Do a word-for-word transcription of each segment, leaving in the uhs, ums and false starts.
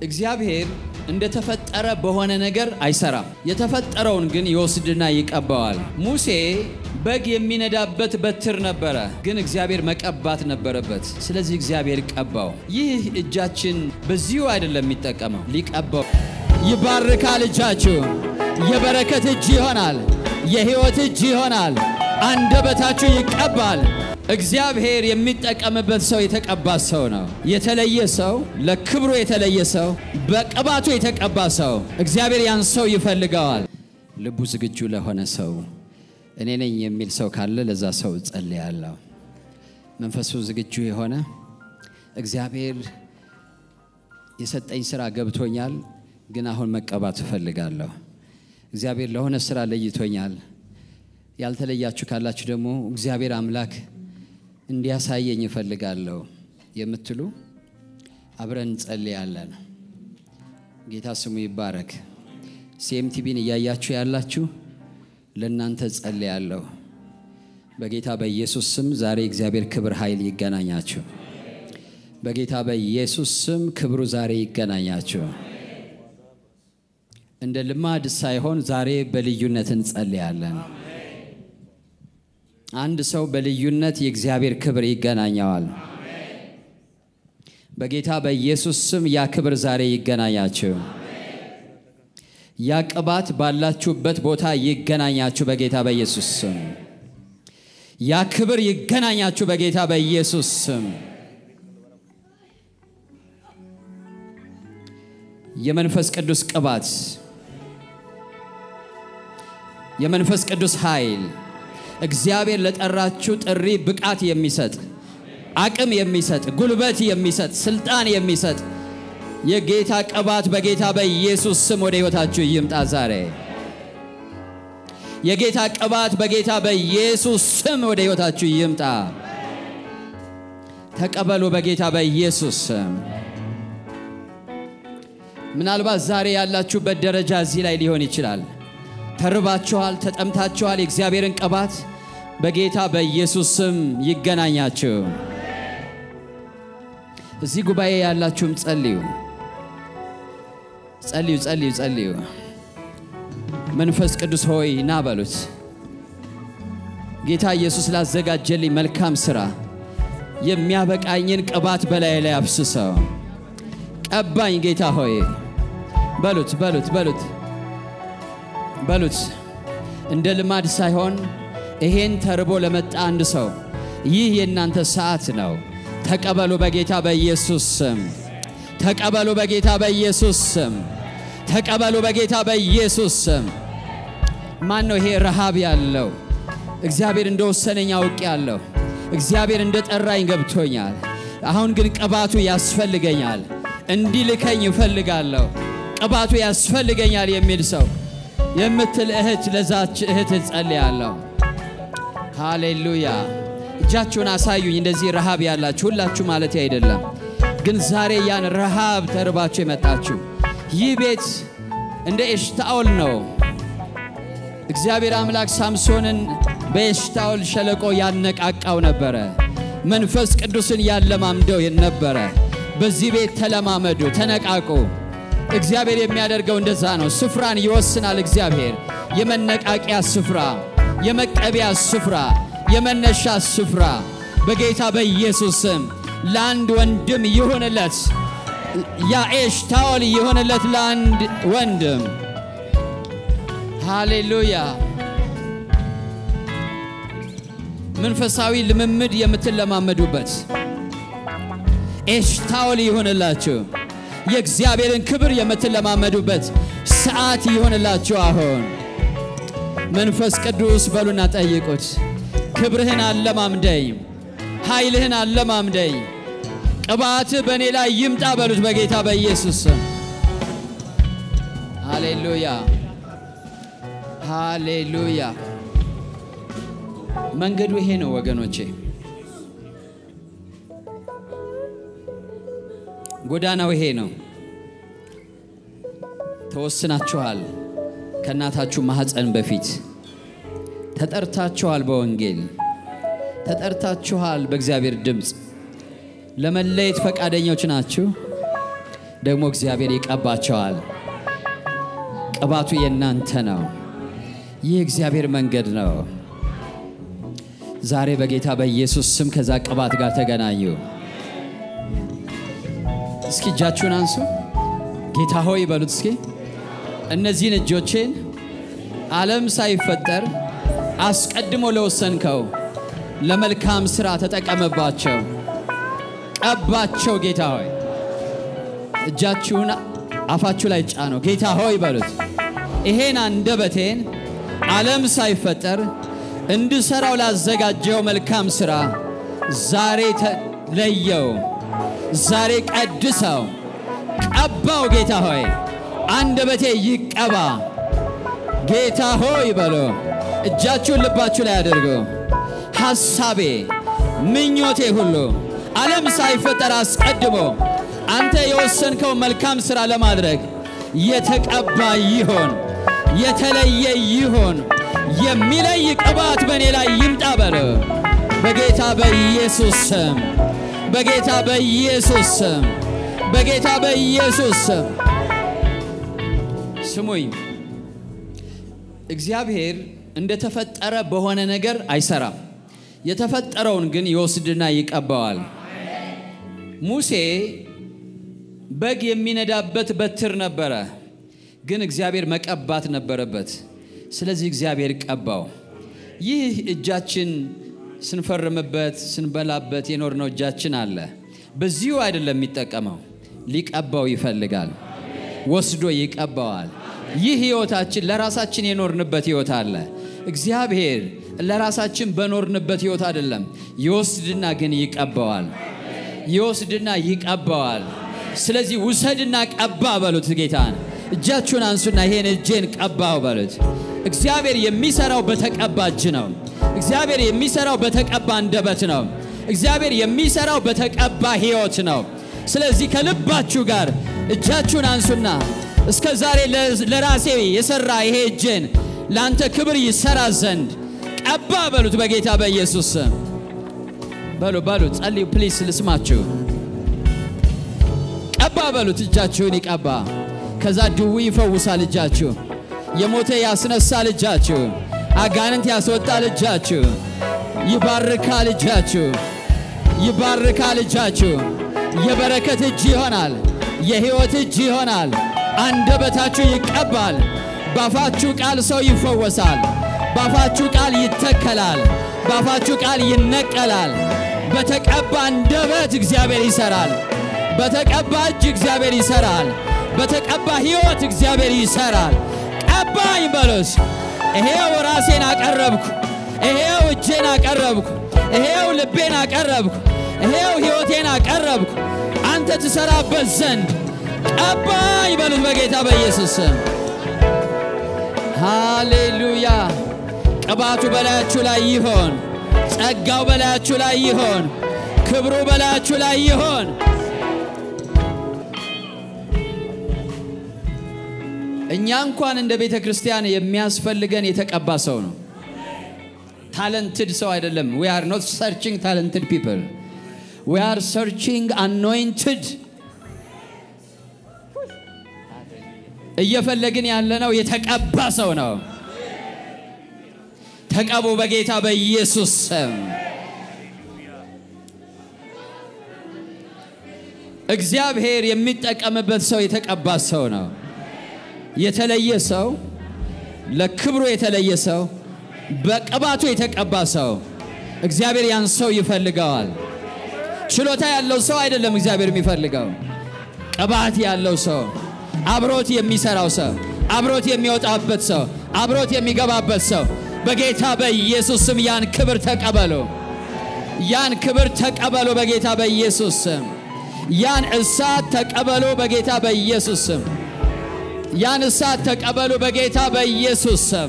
እግዚአብሔር እንደተፈጠረ በሆነ ነገር አይሰራም የተፈጠረውን ግን ይወስድና ይቀባዋል ሙሴ በግ የሚነዳበት በትር ነበረ ግን እግዚአብሔር መቀባት ነበረበት ስለዚህ እግዚአብሔር ቀባው ይህ እጃችን በዚሁ አይደለም የሚጠቀመው ሊቀባው ይባርካል እጃችሁ የበረከት እጅ ይሆናል የሕይወት እጅ ይሆናል አንደበታችሁ ይቀባል እግዚአብሔር የሚጠቀምበት ሰው የተቀባ ሰው ነው የተለየ ሰው ለክብሩ የተለየ ሰው በቅባቱ የተቀባ ሰው እግዚአብሔር ያን ሰው ይፈልጋል ልቡ ዝግጁ ለሆነ ሰው እኔ ነኝ የሚል ሰው ካለ ለዛ ሰው ጸልያለሁ መንፈሱ ዝግጁ የሆነ እግዚአብሔር የሰጠኝ ሥራ ገብቶኛል ግን አሁን መቀባት እፈልጋለሁ እግዚአብሔር ለሆነ ሥራ ለይቶኛል ያልተለያችሁ ካላችሁ ደግሞ እግዚአብሔር አምላክ እንዲያሳየኝ እፈልጋለሁ የምትሉ አብረን ጸልያለን ጌታ ስሙ ይባረክ ሲኤምቲቪን ያያችሁ ያላችሁ ለእናንተ ጸልያለሁ በጌታ በኢየሱስ ስም ዛሬ እግዚአብሔር ክብር ኃይል ይገናኛችሁ በጌታ በኢየሱስ ስም ክብሩ ዛሬ ይገናኛችሁ እንደ ልማድ ሳይሆን ዛሬ በልዩነት እንጸልያለን አንድ ሰው በልዩነት የእግዚአብሔር ክብር ይገናኛዋል በጌታ በኢየሱስ ስም ያ ክብር ዛሬ ይገናኛችሁ ያ ቅባት ባላችሁበት ቦታ ይገናኛችሁ በጌታ በኢየሱስ ስም ያ ክብር ይገናኛችሁ በጌታ በኢየሱስ ስም የመንፈስ ቅዱስ ቅባት የመንፈስ ቅዱስ ኃይል እግዚአብሔር ለጠራችሁ ጥሪ ብቃት የሚሰጥ አቅም የሚሰጥ ጉልበት የሚሰጥ ስልጣን የሚሰጥ የጌታ ቅባት በጌታ በኢየሱስ ስም ወደ ሕይወታችሁ ይምጣ ዛሬ የጌታ ቅባት በጌታ በኢየሱስ ስም ወደ ሕይወታችሁ ይምጣ ተቀበሉ በጌታ በኢየሱስ ስም ምናልባት ዛሬ ያላችሁበት ደረጃ እዚህ ላይ ሊሆን ይችላል ተርባችኋል ተጠምታችኋል የእግዚአብሔርን ቅባት በጌታ በኢየሱስ ስም ይገናኛችሁ እዚህ ጉባኤ ያላችሁም ጸልዩ ጸልዩ ጸልዩ ጸልዩ መንፈስ ቅዱስ ሆይ ና በሉት ጌታ ኢየሱስ ላዘጋጀልኝ መልካም ሥራ የሚያበቃኝን ቅባት በላይ ላይ አፍስሰው ቀባኝ ጌታ ሆይ በሉት በሉት በሉት በሉት እንደ ልማድ ሳይሆን ይሄን ተርቦ ለመጣ አንድ ሰው ይህ የእናንተ ሰዓት ነው ተቀበሉ በጌታ በኢየሱስ ስም ተቀበሉ በጌታ በኢየሱስ ስም ተቀበሉ በጌታ በኢየሱስ ስም ማን ነው ይሄ ረሃብ ያለው እግዚአብሔር እንደወሰነኝ አውቄያለሁ እግዚአብሔር እንደጠራኝ ገብቶኛል አሁን ግን ቅባቱ ያስፈልገኛል እንዲልከኝ እፈልጋለሁ ቅባቱ ያስፈልገኛል የሚል ሰው የምትል እህት ለዛች እህት ጸልያለሁ ሃሌሉያ እጃችሁን አሳዩኝ እንደዚህ ረሃብ ያላችሁ ሁላችሁ ማለት አይደለም ግን ዛሬ ያን ረሃብ ተርባችሁ የመጣችሁ ይህ ቤት እንደ ኤሽታኦል ነው እግዚአብሔር አምላክ ሳምሶንን በኤሽታኦል ሸለቆ ያነቃቃው ነበረ መንፈስ ቅዱስን ያለማምደው ነበረ በዚህ ቤት ተለማመዱ ተነቃቁ እግዚአብሔር የሚያደርገው እንደዛ ነው ስፍራን ይወስናል እግዚአብሔር የመነቃቂያ ስፍራ የመቀቢያ ስፍራ የመነሻ ስፍራ በጌታ በኢየሱስ ስም ለአንድ ወንድም ይሁንለት ያ ኤሽታኦል ይሁንለት ለአንድ ወንድም ሃሌሉያ መንፈሳዊ ልምምድ የምትለማመዱበት ኤሽታኦል ይሁንላችሁ የእግዚአብሔርን ክብር የምትለማመዱበት ሰዓት ይሁንላችሁ አሁን መንፈስ ቅዱስ በሉና ጠይቁት ክብርህን አለማምደኝ ኃይልህን አለማምደኝ ቅባት በእኔ ላይ ይምጣ በሉት በጌታ በኢየሱስ ስም ሃሌሉያ ሃሌሉያ መንገዱ ይሄ ነው ወገኖቼ ጎዳናው ይሄ ነው ተወስናችኋል ከናታችሁ ማህፀን በፊት ተጠርታችኋል በወንጌል ተጠርታችኋል በእግዚአብሔር ድምጽ ለመለየት ፈቃደኞች ናችሁ ደግሞ እግዚአብሔር ይቀባቸዋል ቅባቱ የናንተ ነው ይህ እግዚአብሔር መንገድ ነው ዛሬ በጌታ በኢየሱስ ስም ከዛ ቅባት ጋር ተገናኙ እስኪ እጃችሁን አንሱ ጌታ ሆይ በሉት እስኪ እነዚህን እጆቼን ዓለም ሳይፈጠር አስቀድሞ ለወሰንከው ለመልካም ሥራ ተጠቀመባቸው ቀባቸው ጌታ ሆይ እጃችሁን አፋችሁ ላይ ጫኑ ጌታ ሆይ በሉት ይሄን አንደበቴን ዓለም ሳይፈጠር እንድሰራው ላዘጋጀው መልካም ሥራ ዛሬ ተለየው ዛሬ ቀድሰው ቀባው ጌታ ሆይ አንደበቴ ይቀባ ጌታ ሆይ በሉ እጃችሁን ልባችሁ ላይ አድርጉ ሐሳቤ ምኞቴ ሁሉ ዓለም ሳይፈጠር አስቀድሞ አንተ የወሰንከው መልካም ሥራ ለማድረግ የተቀባ ይሆን የተለየ ይሆን የሚለይ ቅባት በኔ ላይ ይምጣ በሉ በጌታ በኢየሱስ ስም በጌታ በኢየሱስ ስም በጌታ በኢየሱስ ስም ስሙኝ እግዚአብሔር እንደተፈጠረ በሆነ ነገር አይሰራም የተፈጠረውን ግን ይወስድና ይቀባዋል ሙሴ በግ የሚነዳበት በትር ነበረ ግን እግዚአብሔር መቀባት ነበረበት ስለዚህ እግዚአብሔር ቀባው ይህ እጃችን ስንፈርምበት ስንበላበት የኖርነው እጃችን አለ በዚሁ አይደለም የሚጠቀመው ሊቀባው ይፈልጋል ወስዶ ይቀባዋል ይህ ህይወታችን ለራሳችን የኖርንበት ህይወት አለ እግዚአብሔር ለራሳችን በኖርንበት ህይወት አይደለም ይወስድና ግን ይቀባዋል ይወስድና ይቀባዋል ስለዚህ ውሰድና ቀባ በሉት ጌታን እጃችሁን አንሱና ይሄን እጄን ቀባው በሉት እግዚአብሔር የሚሰራው በተቀባ እጅ ነው እግዚአብሔር የሚሰራው በተቀባ አንደበት ነው እግዚአብሔር የሚሰራው በተቀባ ህይወት ነው ስለዚህ ከልባችሁ ጋር እጃችሁን አንሱና እስከ ዛሬ ለራሴ የሰራ ይሄ እጄን ላንተ ክብር ይሰራ ዘንድ ቀባ በሉት በጌታ በኢየሱስ ስም በሉ በሉ ጸልዩ ፕሊስ ልስማችሁ ቀባ በሉት እጃችሁን ይቀባ ከዛ ድው ይፈውሳል እጃችሁ የሞተ ያስነሳል እጃችሁ አጋንንት ያስወጣል እጃችሁ ይባርካል እጃችሁ ይባርካል እጃችሁ የበረከት እጅ ይሆናል የህይወት እጅ ይሆናል አንደበታችሁ ይቀባል ባፋችሁ ቃል ሰው ይፈወሳል ባፋችሁ ቃል ይተከላል ባፋችሁ ቃል ይነቀላል በተቀባ አንደበት እግዚአብሔር ይሰራል በተቀባ እጅ እግዚአብሔር ይሰራል በተቀባ ህይወት እግዚአብሔር ይሰራል ቀባኝ በሉስ ይሄው ራሴን አቀረብኩ ይሄው እጄን አቀረብኩ ይሄው ልቤን አቀረብኩ ይሄው ህይወቴን አቀረብኩ አንተ ትሰራበት ዘንድ ቀባኝ በሉት በጌታ በኢየሱስ ስም ሃሌሉያ ቅባቱ በላያችሁ ላይ ይሆን ጸጋው በላያችሁ ላይ ይሆን ክብሩ በላያችሁ ላይ ይሆን እኛ እንኳን እንደ ቤተ ክርስቲያን የሚያስፈልገን የተቀባ ሰው ነው talented ሰው አይደለም we are not searching talented people we are searching anointed እየፈለግን ያለነው የተቀባ ሰው ነው ተቀቡ በጌታ በኢየሱስ ስም እግዚአብሔር የሚጠቀምበት ሰው የተቀባ ሰው ነው የተለየ ሰው ለክብሩ የተለየ ሰው በቅባቱ የተቀባ ሰው እግዚአብሔር ያን ሰው ይፈልጋል ችሎታ ያለው ሰው አይደለም እግዚአብሔር የሚፈልገው ቅባት ያለው ሰው አብሮት የሚሰራው ሰው አብሮት የሚወጣበት ሰው አብሮት የሚገባበት ሰው በጌታ በኢየሱስ ስም ያን ክብር ተቀበሉ ያን ክብር ተቀበሉ በጌታ በኢየሱስ ስም ያን እሳት ተቀበሉ በጌታ በኢየሱስ ስም ያን እሳት ተቀበሉ በጌታ በኢየሱስ ስም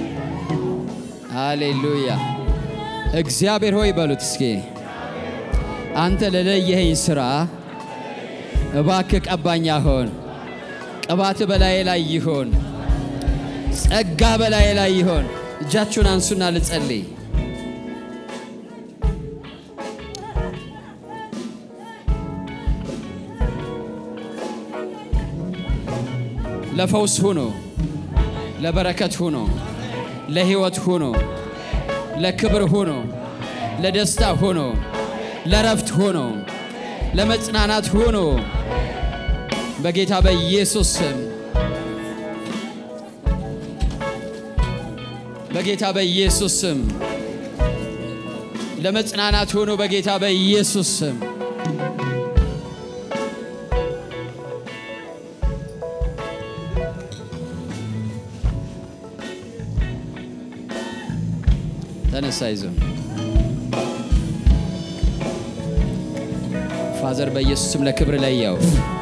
ሃሌሉያ እግዚአብሔር ሆይ በሉት እስኪ አንተ ለለየኸኝ ሥራ እባክህ ቀባኝ አሁን ቅባት በላዬ ላይ ይሆን ጸጋ በላዬ ላይ ይሆን እጃችሁን አንሱና ልጸልይ ለፈውስ ሁኑ ለበረከት ሁኑ ለህይወት ሁኑ ለክብር ሁኑ ለደስታ ሁኑ ለረፍት ሁኑ ለመጽናናት ሁኑ በጌታ በኢየሱስ ስም በጌታ በኢየሱስ ስም ለመጽናናት ሁኑ በጌታ በኢየሱስ ስም ተነሳይዞ ፋዘር በኢየሱስ ስም ለክብር ላይ ያው